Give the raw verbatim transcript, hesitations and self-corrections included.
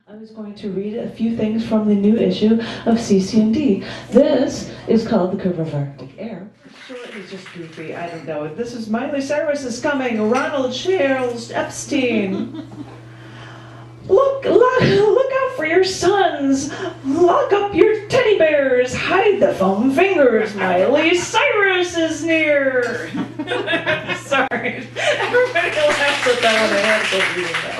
I was going to read a few things from the new issue of C C and D. This is called The Curve of Arctic Air. Sure, it's just goofy, I don't know. This is Miley Cyrus is coming, Ronald Charles Epstein. Look, look, look out for your sons. Lock up your teddy bears. Hide the foam fingers. Miley Cyrus is near. Sorry. Everybody laughs at that when I had to read that.